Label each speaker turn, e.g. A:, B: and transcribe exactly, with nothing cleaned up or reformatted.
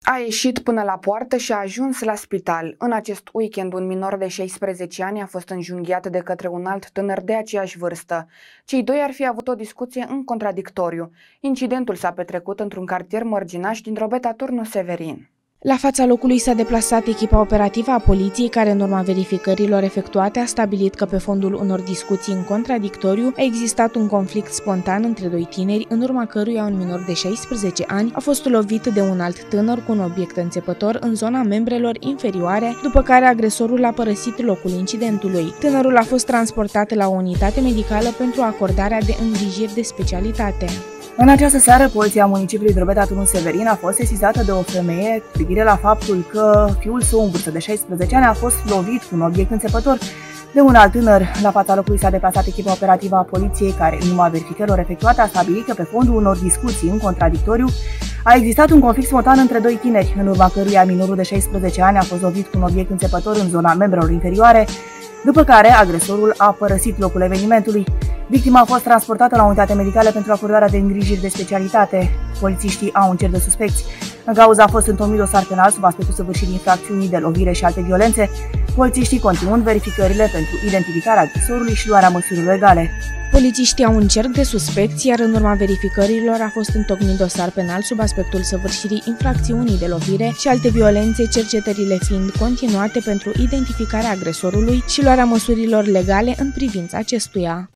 A: A ieșit până la poartă și a ajuns la spital. În acest weekend, un minor de șaisprezece ani a fost înjunghiat de către un alt tânăr de aceeași vârstă. Cei doi ar fi avut o discuție în contradictoriu. Incidentul s-a petrecut într-un cartier mărginaș din Drobeta Turnu Severin. La fața locului s-a deplasat echipa operativă a poliției, care în urma verificărilor efectuate a stabilit că pe fondul unor discuții în contradictoriu a existat un conflict spontan între doi tineri, în urma căruia un minor de șaisprezece ani a fost lovit de un alt tânăr cu un obiect înțepător în zona membrelor inferioare, după care agresorul a părăsit locul incidentului. Tânărul a fost transportat la o unitate medicală pentru acordarea de îngrijiri de specialitate.
B: În această seară, poliția municipiului Drobeta Turnu Severin a fost sesizată de o femeie cu privire la faptul că fiul său în vârstă de șaisprezece ani a fost lovit cu un obiect înțepător de un alt tânăr. La fața locului s-a deplasat echipa operativă a poliției, care, în urma verificărilor efectuate, a stabilit că pe fondul unor discuții în contradictoriu a existat un conflict spontan între doi tineri, în urma căruia minorul de șaisprezece ani a fost lovit cu un obiect înțepător în zona membrelor inferioare, după care agresorul a părăsit locul evenimentului. Victima a fost transportată la unitate medicală pentru acordarea de îngrijiri de specialitate. Polițiștii au un cer de suspecți. În cauza a fost întocmit dosar penal sub aspectul săvârșirii infracțiunii de lovire și alte violențe, polițiștii continuând verificările pentru identificarea agresorului și luarea măsurilor legale.
A: Polițiștii au un cerc de suspecți, iar în urma verificărilor a fost întocmit dosar penal sub aspectul săvârșirii infracțiunii de lovire și alte violențe, cercetările fiind continuate pentru identificarea agresorului și luarea măsurilor legale în privința acestuia.